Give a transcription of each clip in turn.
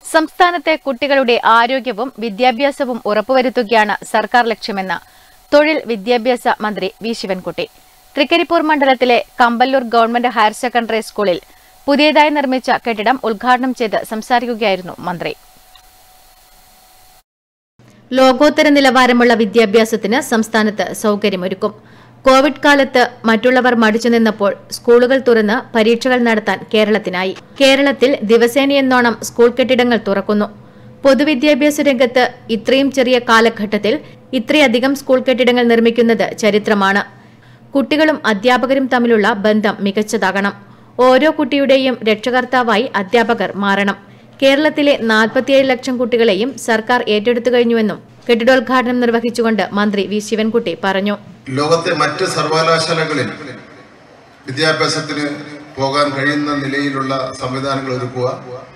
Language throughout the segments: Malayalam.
സംസ്ഥാനത്തെ കുട്ടികളുടെ ആരോഗ്യവും വിദ്യാഭ്യാസവും ഉറപ്പുവരുത്തുകയാണ് സർക്കാർ ലക്ഷ്യമെന്ന് തൊഴിൽ വിദ്യാഭ്യാസ മന്ത്രി വി ശിവൻകുട്ടി. തൃക്കരിപ്പൂർ മണ്ഡലത്തിലെ കമ്പല്ലൂർ ഗവൺമെന്റ് ഹയർ സെക്കൻഡറി സ്കൂളിൽ പുതിയതായി നിർമ്മിച്ച കെട്ടിടം ഉദ്ഘാടനം ചെയ്ത് സംസാരിക്കുകയായിരുന്നു മന്ത്രി. ലോകോത്തര നിലവാരമുള്ള വിദ്യാഭ്യാസത്തിന് സംസ്ഥാനത്ത് സൗകര്യമൊരുക്കും. കോവിഡ് കാലത്ത് മറ്റുള്ളവർ മടിച്ചു നിന്നപ്പോൾ സ്കൂളുകൾ തുറന്ന് പരീക്ഷകൾ നടത്താൻ കേരളത്തിനായി. കേരളത്തിൽ ദിവസേനയെന്നോണം സ്കൂൾ കെട്ടിടങ്ങൾ തുറക്കുന്നു. പൊതുവിദ്യാഭ്യാസ രംഗത്ത് ഇത്രയും ചെറിയ കാലഘട്ടത്തിൽ ഇത്രയധികം സ്കൂൾ കെട്ടിടങ്ങൾ നിർമ്മിക്കുന്നത് ചരിത്രമാണ്. കുട്ടികളും അധ്യാപകരും തമ്മിലുള്ള ബന്ധം മികച്ചതാകണം. ഓരോ കുട്ടിയുടെയും രക്ഷകർത്താവായി അധ്യാപകർ മാറണം. കേരളത്തിലെ 47 ലക്ഷം കുട്ടികളെയും സർക്കാർ ഏറ്റെടുത്തു കഴിഞ്ഞുവെന്നും കെട്ടിടോദ്ഘാടനം നിർവഹിച്ചുകൊണ്ട് മന്ത്രി വി ശിവൻകുട്ടി പറഞ്ഞു. ലോകത്തെ മറ്റ് സർവകലാശാലകളിൽ വിദ്യാഭ്യാസത്തിന് പോകാൻ കഴിയുന്ന നിലയിലുള്ള സംവിധാനങ്ങൾ ഒരുക്കുക.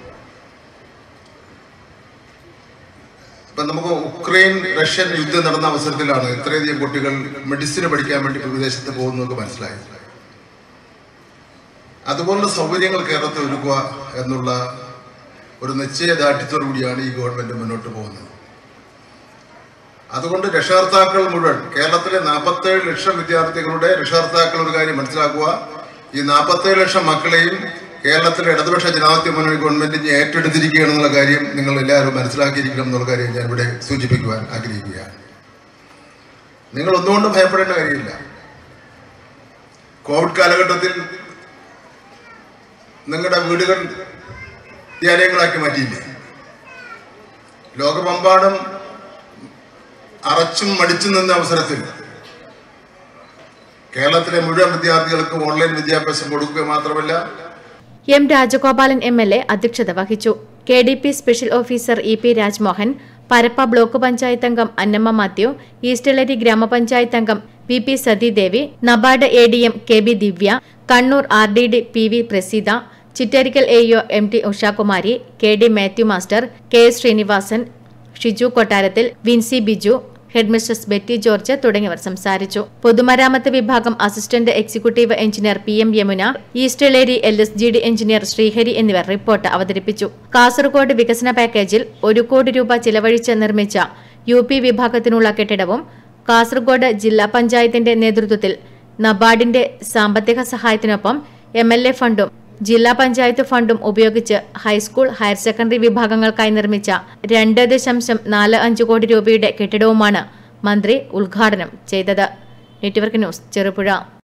ഇപ്പം നമുക്ക് ഉക്രൈൻ റഷ്യൻ യുദ്ധം നടന്ന അവസരത്തിലാണ് ഇത്രയധികം കുട്ടികൾ മെഡിസിന് പഠിക്കാൻ വേണ്ടി വിദേശത്ത് പോകുന്നതൊക്കെ മനസ്സിലായത്. അതുപോലുള്ള സൗകര്യങ്ങൾ കേരളത്തിൽ ഒരുക്കുക എന്നുള്ള ഒരു നിശ്ചയദാർഢ്യത്തോടു കൂടിയാണ് ഈ ഗവൺമെന്റ് മുന്നോട്ട് പോകുന്നത്. അതുകൊണ്ട് രക്ഷകർത്താക്കൾ മുഴുവൻ കേരളത്തിലെ 47 ലക്ഷം വിദ്യാർത്ഥികളുടെ രക്ഷകർത്താക്കൾ ഒരു കാര്യം മനസ്സിലാക്കുക, ഈ 47 ലക്ഷം മക്കളെയും കേരളത്തിലെ ഇടതുപക്ഷ ജനാധിപത്യ മുന്നണി ഗവൺമെന്റിന് ഏറ്റെടുത്തിരിക്കുകയാണെന്നുള്ള കാര്യം നിങ്ങൾ എല്ലാവരും മനസ്സിലാക്കിയിരിക്കണം എന്നുള്ള കാര്യം ഞാൻ ഇവിടെ സൂചിപ്പിക്കുവാൻ ആഗ്രഹിക്കുകയാണ്. നിങ്ങൾ ഒന്നുകൊണ്ടും ഭയപ്പെടേണ്ട കാര്യമില്ല. കോവിഡ് കാലഘട്ടത്തിൽ നിങ്ങളുടെ വീടുകൾ വിദ്യാലയങ്ങളാക്കി മാറ്റിയില്ലേ? ലോകമെമ്പാടും അറച്ചും മടിച്ചും നിന്ന അവസരത്തിൽ കേരളത്തിലെ മുഴുവൻ വിദ്യാർത്ഥികൾക്കും ഓൺലൈൻ വിദ്യാഭ്യാസം കൊടുക്കുക മാത്രമല്ല. എം രാജഗോപാലൻ MLA അധ്യക്ഷത വഹിച്ചു. KDP special officer EP Rajmohan, Parappa block panchayat അംഗം അന്നമ്മ മാത്യു, ഈസ്റ്റ്ലേരി ഗ്രാമപഞ്ചായത്ത് അംഗം VP Sathidevi, NABARD ADM KB Divya, Kannur RDD PV Praseetha, Chittarikkal AEO MT Ushakumari, KD Mathew master, KS Sreenivasan, Shiju Kottarathil, Vincy Biju, headmistress Betty George തുടങ്ങിയവർ സംസാരിച്ചു. പൊതുമരാമത്ത് വിഭാഗം assistant executive engineer PM Yamuna, Eastleri LSGD engineer Sreehari എന്നിവർ റിപ്പോർട്ട് അവതരിപ്പിച്ചു. കാസർഗോഡ് വികസന പാക്കേജിൽ 1 കോടി രൂപ ചിലവഴിച്ച് നിർമ്മിച്ച UP വിഭാഗത്തിനുള്ള കെട്ടിടവും കാസർഗോഡ് ജില്ലാ പഞ്ചായത്തിന്റെ നേതൃത്വത്തിൽ നബാർഡിന്റെ സാമ്പത്തിക സഹായത്തിനൊപ്പം MLA ഫണ്ടും ജില്ലാ പഞ്ചായത്ത് ഫണ്ടും ഉപയോഗിച്ച് ഹൈസ്കൂൾ ഹയർ സെക്കൻഡറി വിഭാഗങ്ങൾക്കായി നിർമ്മിച്ച 2.45 കോടി രൂപയുടെ കെട്ടിടവുമാണ് മന്ത്രി ഉദ്ഘാടനം ചെയ്തത്. Network news, Cherupuzha.